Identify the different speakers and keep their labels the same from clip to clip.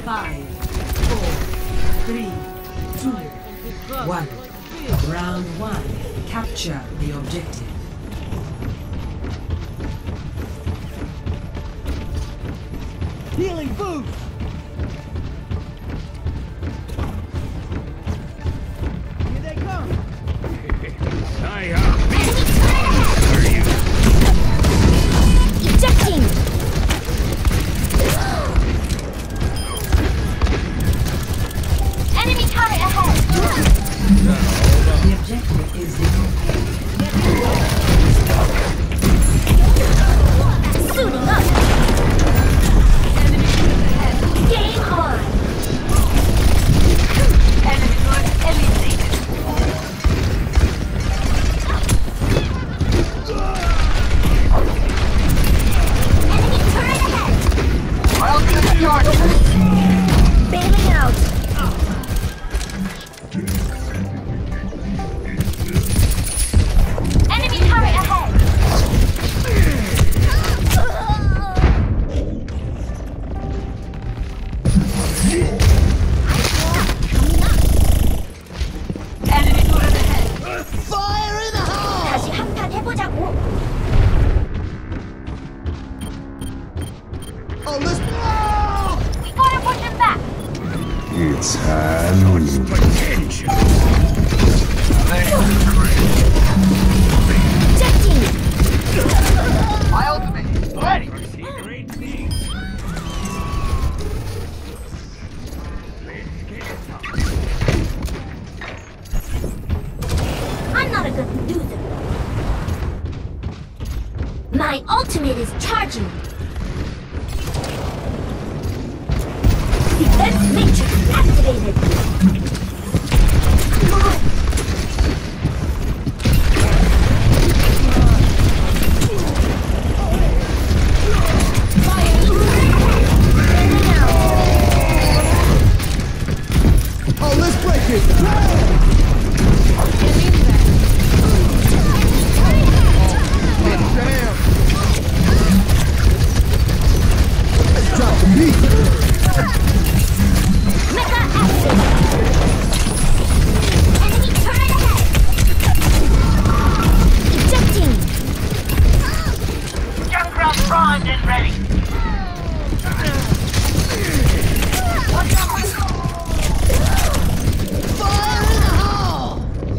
Speaker 1: 5, 4, 3, 2, 1. Round 1. Capture the objective.
Speaker 2: Healing boost! Here they come!
Speaker 3: Ejecting! Enemy turret ahead!
Speaker 1: The objective is
Speaker 3: Suiting up! Game on! Enemy turret eliminated! Enemy turret ahead!
Speaker 2: I'll be the charge!
Speaker 3: Bailing out! Enemy turret ahead! Enemy turret ahead!
Speaker 2: Fire in the hole!
Speaker 3: 다시 한판 해보자고!
Speaker 2: Oh, let's...
Speaker 3: We gotta push him back!
Speaker 4: It's hand.
Speaker 3: Ejecting!
Speaker 2: My ultimate! Ready!
Speaker 3: I'm not a good loser. My ultimate is charging. Defense matrix activated. Come on. Bailing out.
Speaker 2: Oh, let's break it! Damn! Let's drop the beat!
Speaker 3: Mecha action. Enemy turret ahead. Ejecting.
Speaker 5: Junkrat primed and ready.
Speaker 2: Fire in the hole!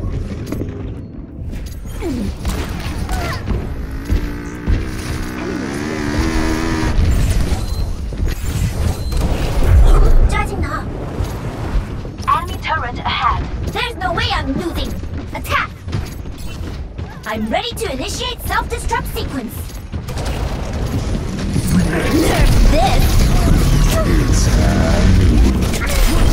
Speaker 3: 짜증나.
Speaker 5: Enemy turret ahead.
Speaker 3: There's no way I'm losing. Attack. I'm ready to initiate self-destruct sequence. Nerf this.
Speaker 4: It's hand.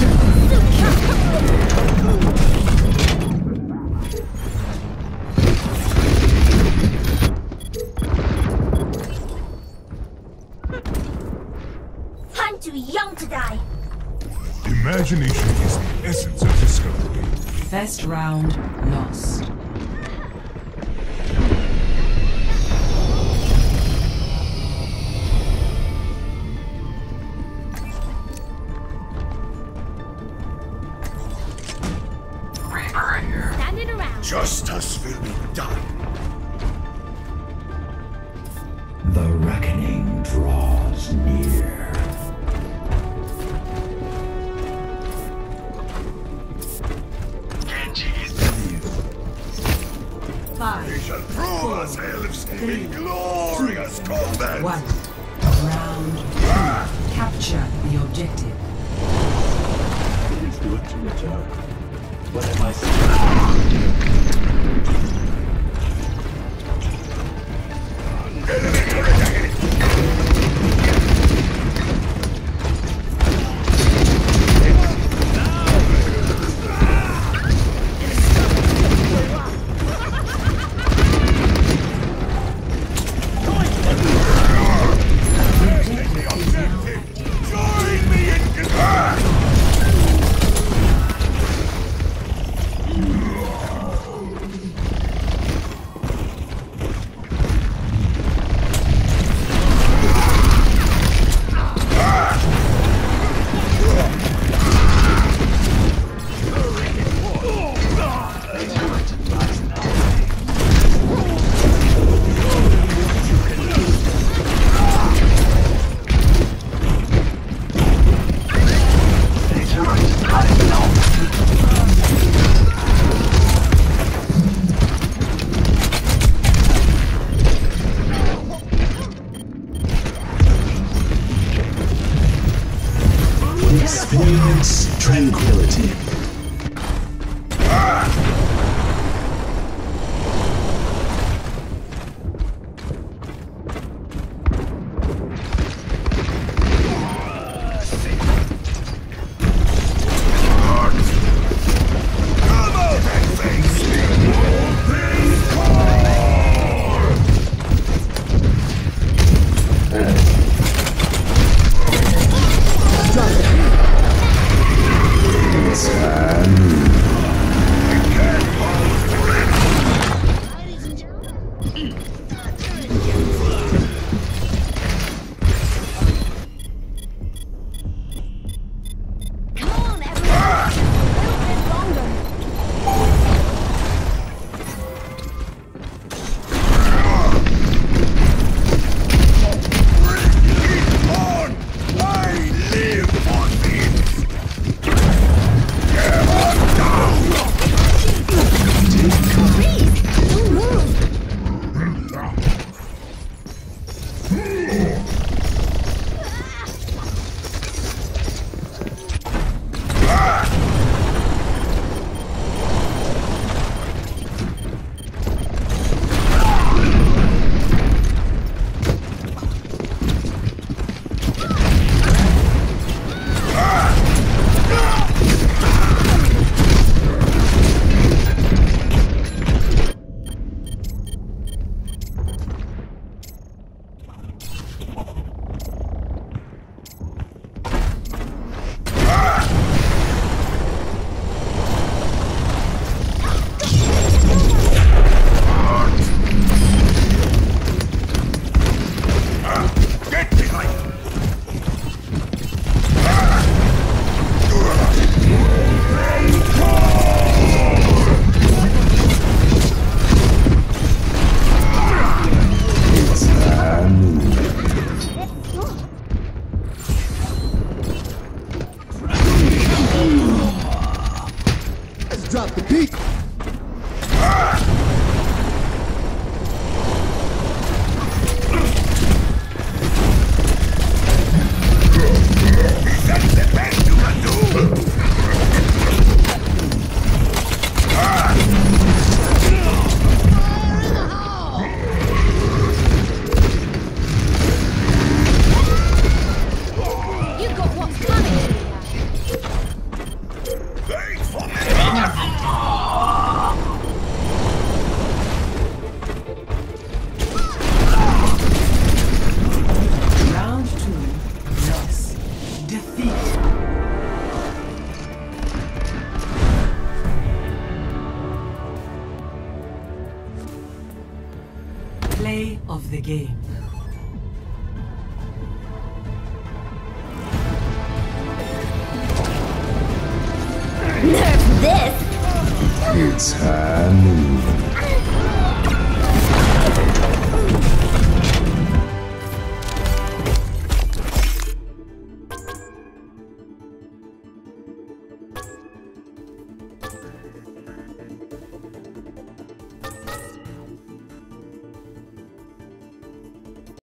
Speaker 3: I'm too young to die.
Speaker 6: Imagination is the essence of discovery.
Speaker 1: First round lost.
Speaker 3: Standing around.
Speaker 6: Justice will be done.
Speaker 4: The reckoning draws near.
Speaker 6: Genji is with you.
Speaker 1: 5,
Speaker 6: We shall prove ourselves in glorious combat.
Speaker 1: 1. Round 2. Capture the objective.
Speaker 4: It is good to return. What am I saying?
Speaker 6: Enemy turret ahead. Join me in
Speaker 4: Experience tranquility.
Speaker 2: Drop the beat.
Speaker 6: That's the best you can do!
Speaker 3: You got what's coming.
Speaker 6: Thanks for
Speaker 1: Round 2. Loss. Defeat. Play of the game.
Speaker 3: Nerf this!
Speaker 4: It's high noon.